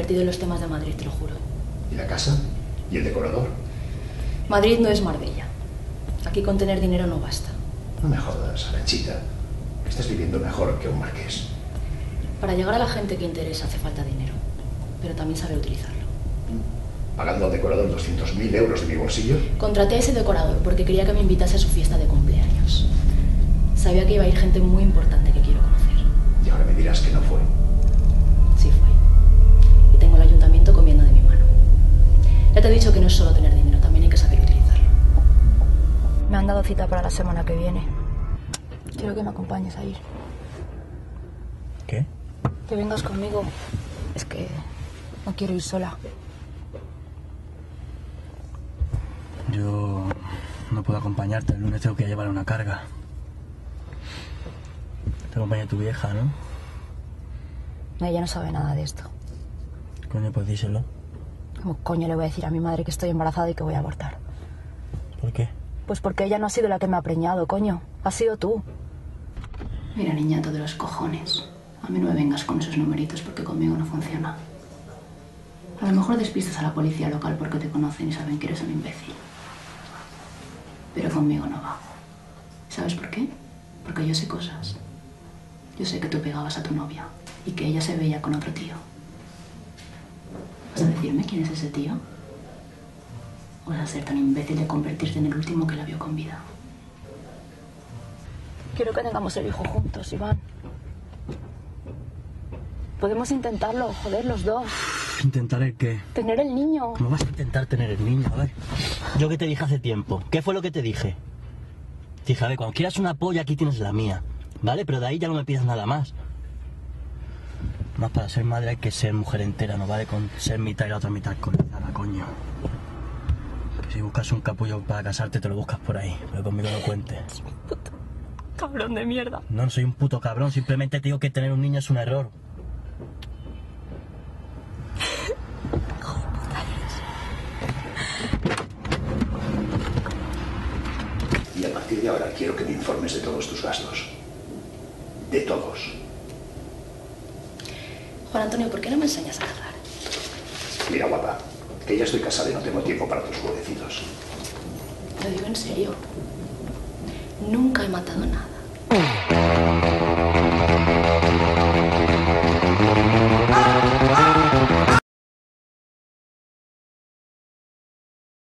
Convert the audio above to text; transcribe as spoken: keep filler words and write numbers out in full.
metido en los temas de Madrid, te lo juro. ¿Y la casa? ¿Y el decorador? Madrid no es Marbella. Aquí con tener dinero no basta. No me jodas, Aranchita. Estás viviendo mejor que un marqués. Para llegar a la gente que interesa hace falta dinero, pero también saber utilizarlo. ¿Pagando al decorador doscientos mil euros de mi bolsillo? Contraté a ese decorador porque quería que me invitase a su fiesta de cumpleaños. Sabía que iba a ir gente muy importante que quiero conocer. Y ahora me dirás que no fue. Sí fue. Y tengo el ayuntamiento comiendo de mi mano. Ya te he dicho que no es solo tener dinero, también hay que saber utilizarlo. Me han dado cita para la semana que viene. Quiero que me acompañes a ir. ¿Qué? Que vengas conmigo. Es que no quiero ir sola. Yo no puedo acompañarte. El lunes tengo que llevar una carga. Te acompaña tu vieja, ¿no? Ella no sabe nada de esto. Coño, pues díselo. ¿Cómo coño le voy a decir a mi madre que estoy embarazada y que voy a abortar? ¿Por qué? Pues porque ella no ha sido la que me ha preñado, coño. Has sido tú. Mira, niñato de los cojones. A mí no me vengas con esos numeritos porque conmigo no funciona. A lo mejor despistas a la policía local porque te conocen y saben que eres un imbécil. Pero conmigo no va. ¿Sabes por qué? Porque yo sé cosas. Yo sé que tú pegabas a tu novia y que ella se veía con otro tío. ¿Vas a decirme quién es ese tío? ¿O vas a ser tan imbécil de convertirte en el último que la vio con vida? Quiero que tengamos el hijo juntos, Iván. Podemos intentarlo, joder, los dos. ¿Intentar el qué? Tener el niño. ¿Cómo vas a intentar tener el niño? A ver. Yo que te dije hace tiempo. ¿Qué fue lo que te dije? Te dije, a ver, cuando quieras una polla, aquí tienes la mía. ¿Vale? Pero de ahí ya no me pidas nada más. Más para ser madre hay que ser mujer entera, no vale con ser mitad y la otra mitad colizada, coño. Que si buscas un capullo para casarte, te lo buscas por ahí. Pero conmigo no cuentes. Puto cabrón de mierda. No, no soy un puto cabrón. Simplemente te digo que tener un niño es un error. Hijo de puta eres. Y a partir de ahora quiero que me informes de todos tus gastos. De todos. Juan Antonio, ¿por qué no me enseñas a cazar? Mira, guapa, que ya estoy casada y no tengo tiempo para tus jueguecitos. Lo digo en serio. Nunca he matado nada.